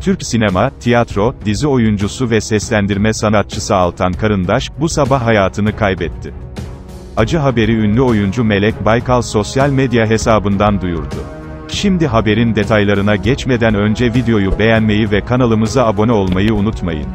Türk sinema, tiyatro, dizi oyuncusu ve seslendirme sanatçısı Altan Karındaş, bu sabah hayatını kaybetti. Acı haberi ünlü oyuncu Melek Baykal sosyal medya hesabından duyurdu. Şimdi haberin detaylarına geçmeden önce videoyu beğenmeyi ve kanalımıza abone olmayı unutmayın.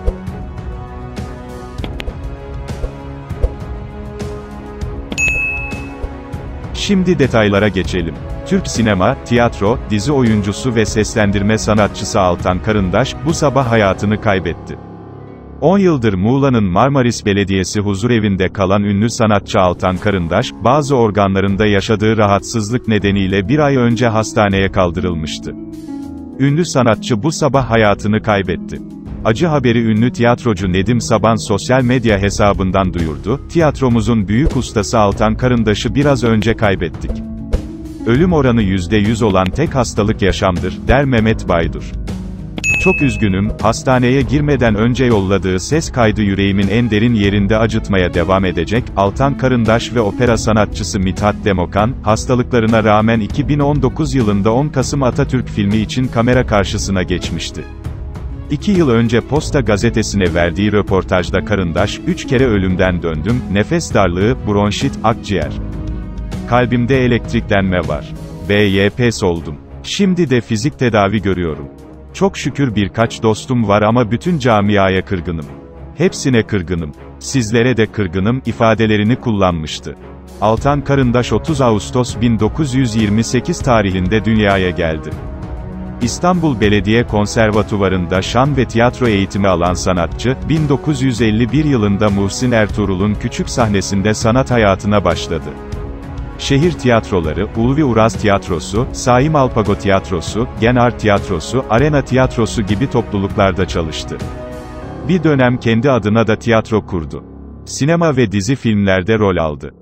Şimdi detaylara geçelim. Türk sinema, tiyatro, dizi oyuncusu ve seslendirme sanatçısı Altan Karındaş, bu sabah hayatını kaybetti. 10 yıldır Muğla'nın Marmaris Belediyesi huzurevinde kalan ünlü sanatçı Altan Karındaş, bazı organlarında yaşadığı rahatsızlık nedeniyle bir ay önce hastaneye kaldırılmıştı. Ünlü sanatçı bu sabah hayatını kaybetti. Acı haberi ünlü tiyatrocu Nedim Saban sosyal medya hesabından duyurdu, "Tiyatromuzun büyük ustası Altan Karındaş'ı biraz önce kaybettik. Ölüm oranı %100 olan tek hastalık yaşamdır," der Mehmet Baydur. "Çok üzgünüm, hastaneye girmeden önce yolladığı ses kaydı yüreğimin en derin yerinde acıtmaya devam edecek." Altan Karındaş ve opera sanatçısı Mithat Demokan, hastalıklarına rağmen 2019 yılında 10 Kasım Atatürk filmi için kamera karşısına geçmişti. 2 yıl önce Posta gazetesine verdiği röportajda Karındaş, "3 kere ölümden döndüm, nefes darlığı, bronşit, akciğer. Kalbimde elektriklenme var. BYP oldum. Şimdi de fizik tedavi görüyorum. Çok şükür birkaç dostum var ama bütün camiaya kırgınım. Hepsine kırgınım. Sizlere de kırgınım," ifadelerini kullanmıştı. Altan Karındaş 30 Ağustos 1928 tarihinde dünyaya geldi. İstanbul Belediye Konservatuvarı'nda şan ve tiyatro eğitimi alan sanatçı, 1951 yılında Muhsin Ertuğrul'un Küçük sahnesinde sanat hayatına başladı. Şehir tiyatroları, Ulvi Uraz Tiyatrosu, Saim Alpago Tiyatrosu, Genart Tiyatrosu, Arena Tiyatrosu gibi topluluklarda çalıştı. Bir dönem kendi adına da tiyatro kurdu. Sinema ve dizi filmlerde rol aldı.